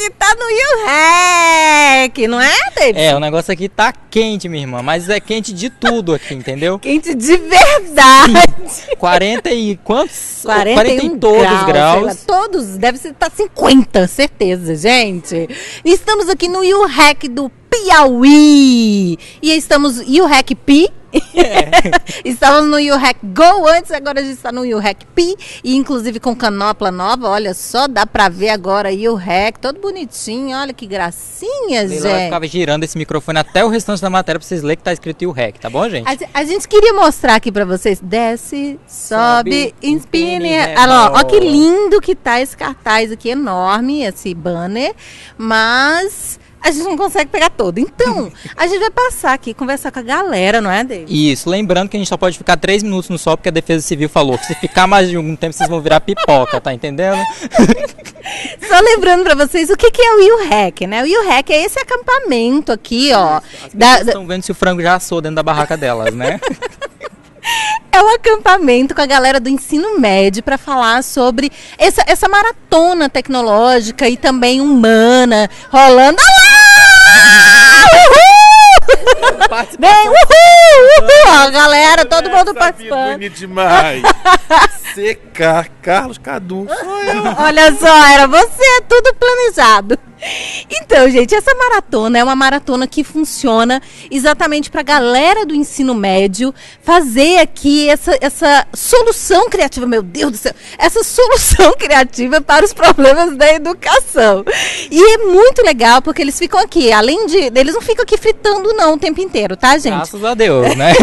aqui tá no YouHack, não é, David? É, o negócio aqui tá quente, minha irmã, mas é quente de tudo aqui, entendeu? Quente de verdade. 40 e quantos? 41 e todos graus. Sei lá, todos, deve ser tá 50, certeza, gente. Estamos aqui no YouHack do Piauí. E estamos YouHack Pi. Estávamos no YouHack Go antes, agora a gente está no YouHack Pi. E inclusive com canopla nova, olha só, dá pra ver agora YouHack, todo bonitinho, olha que gracinha, gente. Ela ficava girando esse microfone até o restante da matéria pra vocês lerem que tá escrito YouHack, tá bom, gente? A gente queria mostrar aqui pra vocês, desce, sobe, empine. Olha, ó que lindo que tá esse cartaz aqui, enorme, esse banner, mas a gente não consegue pegar todo. Então, a gente vai passar aqui, conversar com a galera, não é, David? Isso, lembrando que a gente só pode ficar 3 minutos no sol, porque a Defesa Civil falou que se ficar mais de algum tempo, vocês vão virar pipoca, tá entendendo? Só lembrando pra vocês o que é o YouHack, né? O YouHack é esse acampamento aqui, ó. As pessoas estão vendo se o frango já assou dentro da barraca delas, né? É um acampamento com a galera do ensino médio para falar sobre essa maratona tecnológica e também humana rolando. Uhul! Bem, uhul! A galera, todo mundo participando. Bonito demais. CK, Carlos Cadu. Olha só, era você, tudo planejado. Então, gente, essa maratona é uma maratona que funciona exatamente para a galera do ensino médio fazer aqui essa solução criativa, meu Deus do céu, essa solução criativa para os problemas da educação. E é muito legal porque eles ficam aqui, além de, eles não ficam aqui fritando não o tempo inteiro, tá, gente? Graças a Deus, né?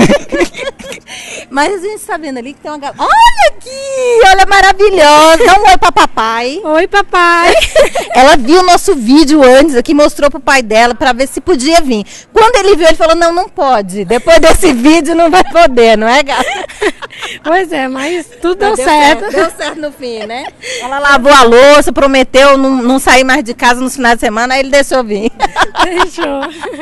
Mas a gente está vendo ali que tem uma galera. Olha aqui! Olha, maravilhosa! Dá um oi pra papai. Oi, papai! Ela viu o nosso vídeo antes aqui, mostrou pro pai dela para ver se podia vir. Quando ele viu, ele falou, não pode. Depois desse vídeo não vai poder, não é, gata? Pois é, mas tudo Deu deu certo. Deu certo no fim, né? Ela lavou a louça, prometeu não sair mais de casa nos finais de semana, aí ele deixou vir. Deixou.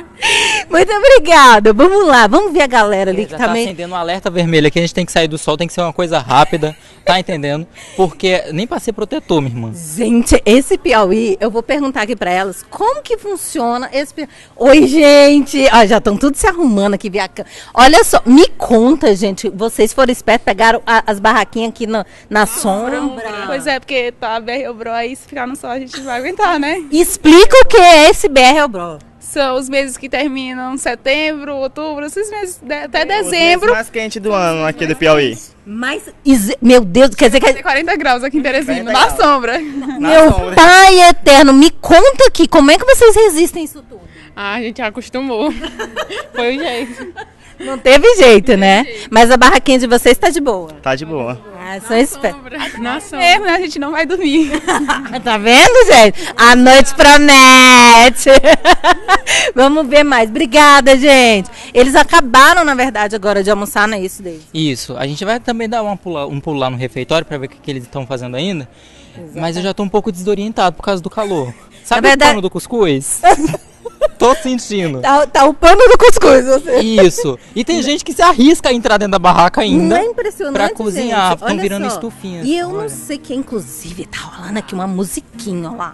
Muito obrigada. Vamos lá, vamos ver a galera ali que Já também... tá acendendo um alerta vermelho aqui, a gente tem que sair do sol, tem que ser uma coisa rápida, tá entendendo? Porque nem pra ser protetor, minha irmã. Gente, esse Piauí, eu vou perguntar aqui pra elas, como que funciona esse Piauí? Oi, gente! Ó, já estão tudo se arrumando aqui, olha só, me conta, gente, vocês foram espertos, pegaram as barraquinhas aqui na sombra. Pois é, porque tá BR Bro, aí se ficar no sol a gente vai aguentar, né? Explica o que é esse BR Bro. São os meses que terminam setembro, outubro, esses meses até dezembro. O mais quente do ano aqui do Piauí. Mas, meu Deus, quer dizer que... Tem 40 graus aqui em Teresina, na sombra. Meu pai eterno, me conta aqui, como é que vocês resistem a isso tudo? Ah, a gente acostumou. Foi o jeito. Não teve jeito, né? Mas a barraquinha de vocês tá de boa. Tá de boa. Ah, só espera. Nossa, mesmo, né? A gente não vai dormir. Tá vendo, gente? A noite promete. Vamos ver mais. Obrigada, gente. Eles acabaram, na verdade, agora de almoçar, não é isso, David? Isso, a gente vai também dar um pulo lá no refeitório pra ver o que eles estão fazendo ainda. Mas eu já tô um pouco desorientado por causa do calor. Sabe o pano do cuscuz? Tô sentindo. Tá o pano do cuscuz, você. Isso. E tem gente que se arrisca a entrar dentro da barraca ainda. Não é impressionante, pra cozinhar. gente? Estão virando só. estufinhas. E eu não sei que, inclusive, tá rolando aqui uma musiquinha, ó lá.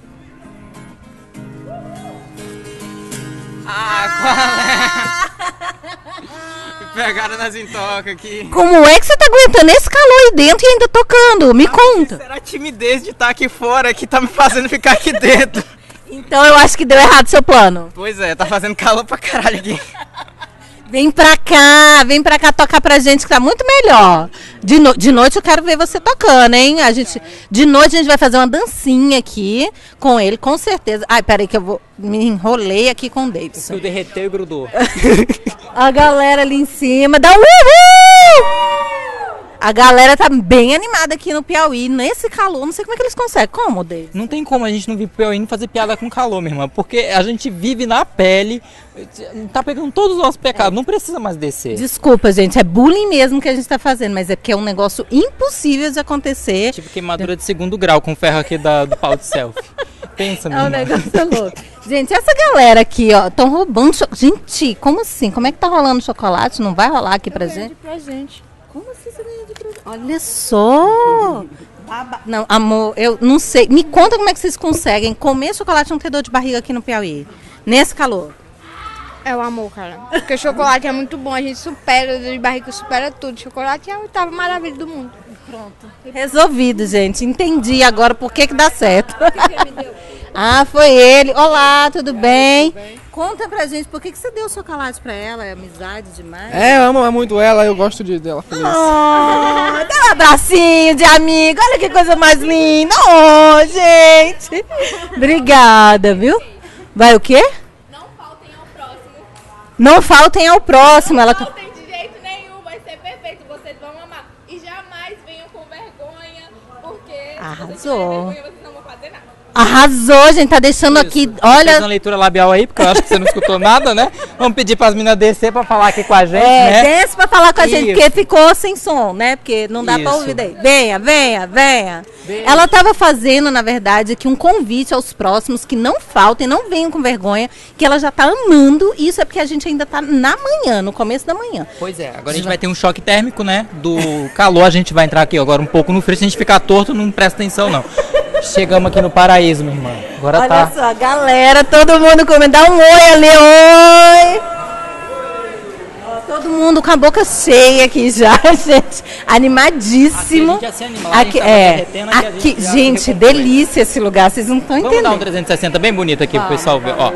Ah, qual é? Pegaram nas intocas aqui. Como é que você tá aguentando esse calor aí dentro e ainda tocando? Me conta. Será a timidez de estar aqui fora que tá me fazendo ficar aqui dentro? Então eu acho que deu errado seu plano. Pois é, tá fazendo calor pra caralho aqui. Vem pra cá tocar pra gente que tá muito melhor. De noite eu quero ver você tocando, hein? De noite a gente vai fazer uma dancinha aqui com ele, com certeza. Ai, peraí que eu me enrolei aqui com o Davidson. O fio derreteu e grudou. A galera ali em cima dá um uhul! A galera tá bem animada aqui no Piauí, nesse calor, não sei como é que eles conseguem. Como, David? Não tem como a gente não vir pro Piauí e fazer piada com calor, minha irmã. Porque a gente vive na pele, tá pegando todos os nossos pecados, não precisa mais descer. Desculpa, gente, é bullying mesmo que a gente tá fazendo, mas é porque é um negócio impossível de acontecer. Tipo queimadura de 2º grau com o ferro aqui do pau de selfie. Pensa, minha É um irmã. negócio louco. Gente, essa galera aqui, ó, estão roubando chocolate. Gente, como assim? Como é que tá rolando chocolate? Não vai rolar aqui pra gente? Pra gente. Como assim você ganha de presente? Olha só! Não, amor, eu não sei. Me conta como é que vocês conseguem comer chocolate e não ter dor de barriga aqui no Piauí. Nesse calor. É o amor, cara. Porque o chocolate é muito bom, a gente supera, de barriga supera tudo. Chocolate é a oitava maravilha do mundo. Resolvido, gente. Entendi agora por que dá certo. Ah, foi ele. Olá, tudo bem? Conta pra gente, por que você deu chocolate pra ela? É amizade demais? É, eu amo muito ela, eu gosto dela feliz. Oh, dá um abracinho de amigo. Olha que coisa mais linda. Oh, gente. Obrigada, viu? Vai o quê? Não faltem ao próximo. Não faltem ao próximo. Ela... Não faltem de jeito nenhum, vai ser perfeito, vocês vão amar. E jamais venham com vergonha, porque Arrasou. se vocês tiverem vergonha, vocês não vão fazer nada. Arrasou, gente. Tá deixando aqui. Fez Olha. uma leitura labial aí, porque eu acho que você não escutou nada, né? Vamos pedir pras meninas descer pra falar aqui com a gente, É, né? desce pra falar com a gente, Isso. porque ficou sem som, né? Porque não dá pra Isso. ouvir daí. Venha, venha, venha. Ela tava fazendo, na verdade, aqui um convite aos próximos que não faltem, não venham com vergonha, que ela já tá amando. Isso é porque a gente ainda tá na manhã, no começo da manhã. Pois é, agora a gente vai ter um choque térmico, né? Do calor, a gente vai entrar aqui agora um pouco no frio. Se a gente ficar torto, não presta atenção, não. Chegamos aqui no paraíso, minha irmã. Agora Olha tá. só, galera, todo mundo comendo. Dá um oi ali, oi! Ó, todo mundo com a boca cheia aqui já, gente. Animadíssimo. Aqui a gente já se anima, lá a gente Aqui, tava derretendo, aqui a gente já se gente, recompõe. delícia esse lugar, vocês não estão Vamos dar um entendendo. 360 bem bonito aqui pro pessoal ver, ó.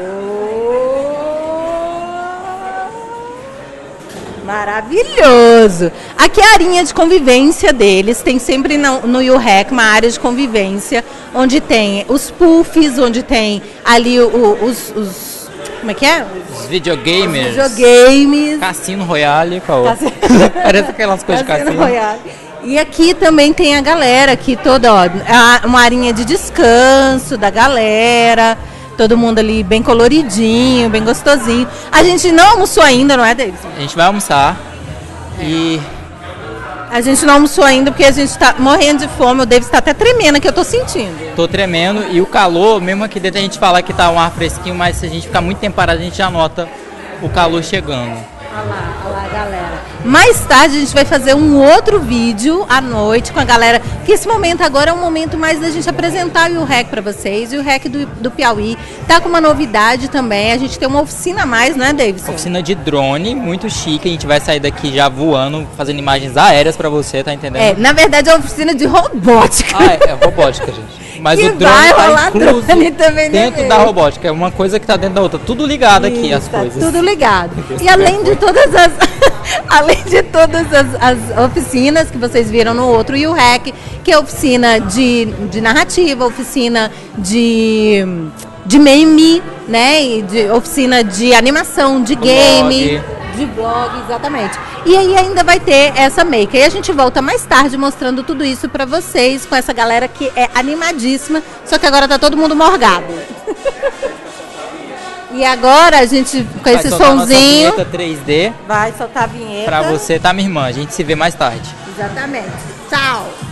Maravilhoso! Aqui é a arinha de convivência deles. Tem sempre no UREC uma área de convivência, onde tem os puffs, onde tem ali os como é que é? Os videogamers. Videogames. Cassino Royale, qual? Parece aquelas coisas de Cassino cassino. Royale. E aqui também tem a galera, aqui toda, ó, uma arinha de descanso da galera. Todo mundo ali bem coloridinho, bem gostosinho. A gente não almoçou ainda, não é, Davidson? A gente vai almoçar e A gente não almoçou ainda porque a gente tá morrendo de fome. O Davidson tá até tremendo, que eu tô sentindo. tô tremendo. E o calor, mesmo aqui dentro a gente fala que tá um ar fresquinho, mas se a gente ficar muito tempo parado, a gente já nota o calor chegando. Olha lá, galera. Mais tarde a gente vai fazer um outro vídeo à noite com a galera, que esse momento agora é um momento mais da gente apresentar o REC para vocês. E o REC do Piauí tá com uma novidade também. A gente tem uma oficina a mais, né, Davidson? Oficina de drone, muito chique. A gente vai sair daqui já voando, fazendo imagens aéreas pra você, tá entendendo? É, na verdade é uma oficina de robótica. Ah, é robótica, gente. Mas E o drone vai tá rolar incluso drone também no dentro meio. da robótica. É uma coisa que tá dentro da outra. Tudo ligado aqui, as Tá coisas. tudo ligado. Deus E te além de abençoe. todas as além de todas as oficinas que vocês viram no outro, e o REC, que é oficina de narrativa, oficina de meme, né? E de oficina de animação, de game, de blog, exatamente. E aí ainda vai ter essa make. E a gente volta mais tarde mostrando tudo isso pra vocês, com essa galera que é animadíssima, só que agora tá todo mundo morgado. E agora a gente, com Vai esse soltar nossa sonzinho, vinheta 3D vai soltar a vinheta. pra você, tá, minha irmã? A gente se vê mais tarde. Exatamente. Tchau.